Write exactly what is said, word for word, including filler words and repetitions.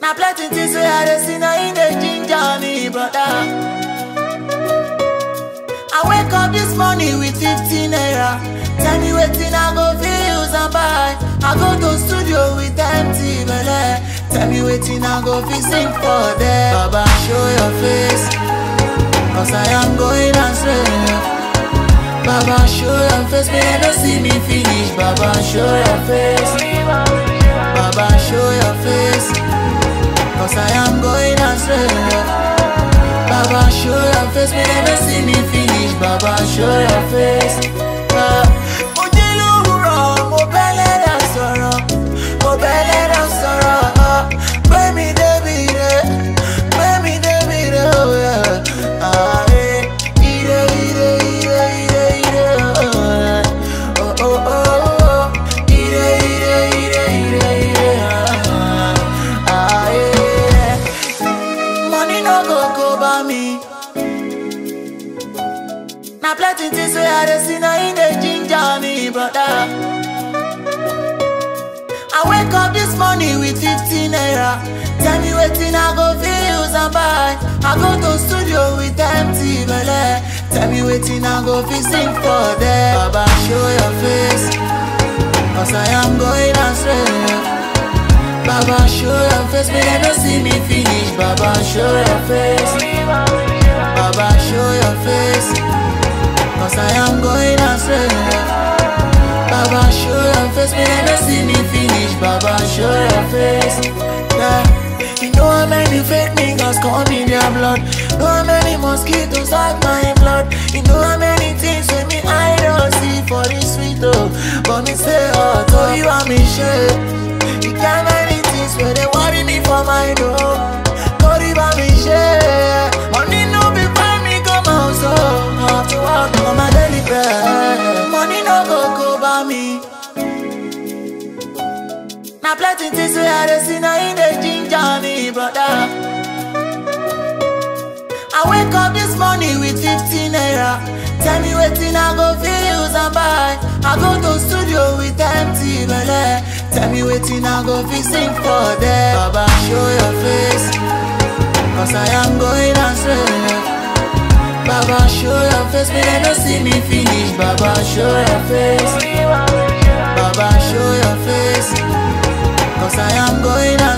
Now plenty things we had to see now in the ginger me, brother. I wake up this morning with fifteen naira. Tell me wetin I go feel use and buy. I go to studio with empty belly. Tell me wetin I go feel sing for there. Baba, show your face, cause I am going astray. Baba, show your face, may I don't see me finish. Baba, show your face. Baba, show your face, cause I am going astray. Baba, show your face, may I don't see me finish. Baba, show your face. Ojiluro, mo bele da soro, mo bele da soro. Baby, David, baby, David, oh yeah. Ah, eh, ire, ire, ire, ire, ire, oh, oh, oh, oh, ire, ire, ire, ire, ire, ah, eh. Money no go go by me. Now plenty things we had to see now in the ginger me, brother. I wake up this morning with fifteen naira. Tell me wetin I go feel use and buy. I go to studio with empty belly. Tell me wetin I go feel sing for there. Baba, show your face, cause I am going astray. Baba, show your face, may I don't see me finish. Baba, show your face. Baba, show your face, cause I am going astray. Baba, show your face, may I don't see me finish. Baba, show your face. Yeah. You know how many fake niggas come in their blood. Know how many mosquitoes out my blood. You know how many things with me I don't see for this sweet oh. But me say oh, to you I'm in shape. You got many things where they worry me for my door. Go to I'm in shape. Money no be find me come out so I have to walk on my daily bread. Money no go go by me. Now plenty things we had to see now in the ginger me, brother. I wake up this morning with fifteen naira. Tell me wetin I go feel use and buy. I go to studio with empty belly. Tell me wetin I go feel sing for there. Baba, show your face, cause I am going astray. Baba, show your face, may I don't see me finish. Baba, show your face. Baba, show your face, cause I am going astray.